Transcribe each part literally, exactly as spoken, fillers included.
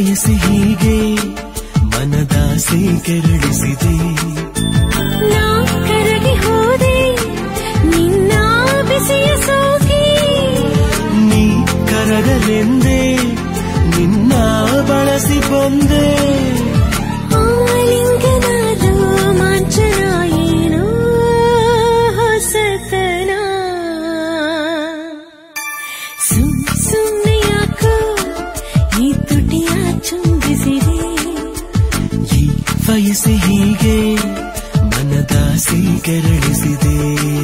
ಬಯಸಿ ಹೀಗೆ ಮನದಾಸೆ ಕೆರಳಿಸಿದೆ. ನಾ ಕರಗಿ ಹೋದೆ ನಿನ್ನ ಬಿಸಿಯ ಸೋಗಿ, ನೀ ಕರಗಲೆಂದೇ ನಿನ್ನ ಬಳಸಿ ಬಂದೆ. ಆಲಿಂಗನಾದ ಮಾಂಚನ ಏನೋ ಹೊಸತನ, ಸುಮ್ ಸುಮ್ಮನೆ ಯಾಕೋ ಈ ತುಟಿಯ ಚುಂಬಿಸಿದೆ. ಈ ವಯಸ್ಸೆ ಹೀಗೆ ಮನದಾಸೆ ಕೆರಳಿಸಿದೆ.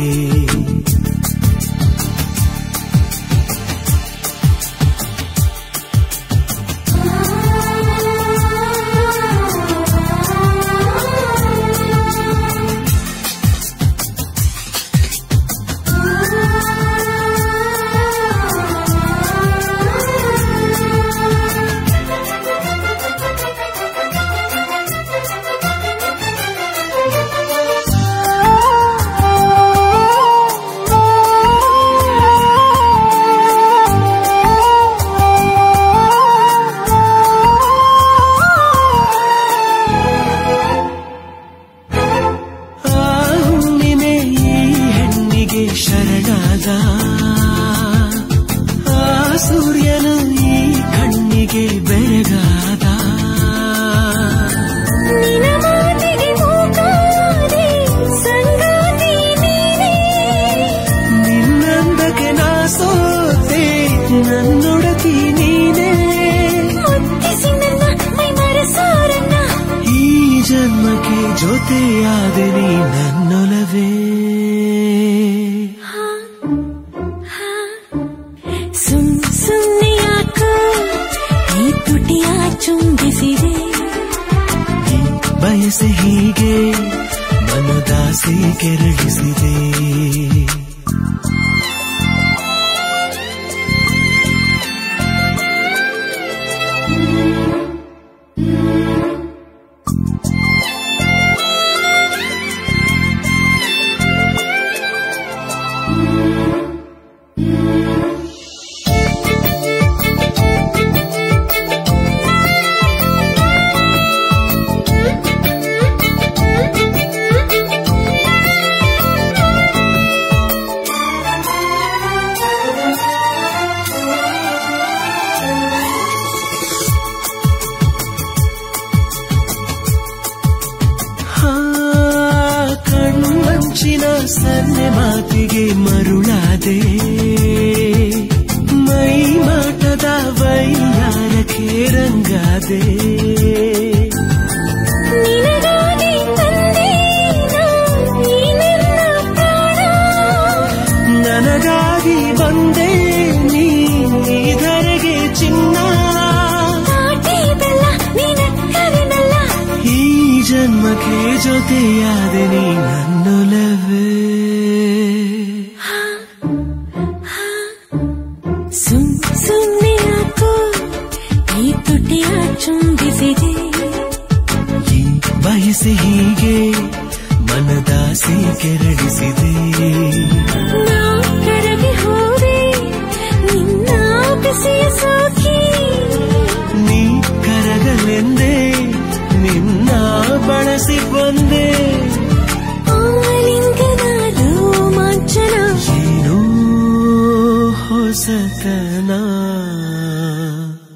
ಶರಣಾದ ಆ ಸೂರ್ಯನು ಈ ಕಣ್ಣಿಗೆ ಬೆರಗಾದ. ನಿನ ಮಾತಿಗೆ ಮೂಕಾದೆ ಸಂಗಾತಿ ನೀನೇ, ನಿನ್ನಂದಕ್ಕೆ ನಾ ಸೋತೆ ನನ್ನೊಡತಿ ನೀನೇ. ಮುತ್ತಿಸಿ ನನ್ನ ಮೈ ಮರೆಸೋರನ್ನ, ಈ ಜನ್ಮಕ್ಕೆ ಜೊತೆಯಾದೆ ನೀ ನನ್ನೊಲವೇ. ಸುಮ್ ಸುಮ್ಮನೆ ಯಾಕೋ ಈ ತುಟಿಯ ಚುಂಬಿಸಿದೆ. ಈ ಬಯಸೆ ಹೀಗೆ ಮನದಾಸೆ ಕೆರಳಿಸಿದೆ. ಕಣ್ಣಂಚಿನ ಸನ್ನೆ ಮಾತಿಗೆ ಮರುಳಾದೆ, ಮೈ ಮಾಟದ ವೈಯಾರಕ್ಕೆ ರಂಗಾದೆ. ನಿನಗಾಗಿ ತಂದೆ ಈ ನನ್ನ ಪ್ರಾಣ, ನನಗಾಗಿ ಬಂದೆ ನೀ ಧರೆಗೆ ಚಿನ್ನ. ಕಾಟಿದಲ್ಲ ನಿನಕ್ಕರಿನಲ್ಲ, ಈ ಜನ್ಮಕ್ಕೆ ಜೊತೆಯಾದೆ ನೀ ನನ್ನೊಲವೇ. ಸುಮ್ ಸುಮ್ಮನೆ ಯಾಕೋ ಈ ತುಟಿಯ ಚುಂಬಿಸಿದೆ. ಈ ಬಯಸೆ ಹೀಗೆ ಮನದಾಸೆ ಕೆರಳಿಸಿದೆ. ನಾ ಕರಗಿ ಹೋದೆ ನಿನ್ನ ಬಿಸಿಯ ಸೋಗಿ, ನೀ ಕರಗಲೆಂದೇ ನಿನ್ನ ಬಳಸಿ ಬಂದೆ. ಆಲಿಂಗನಾದ ಮಾಂಚನ ಏನೋ ಹೊಸತನ.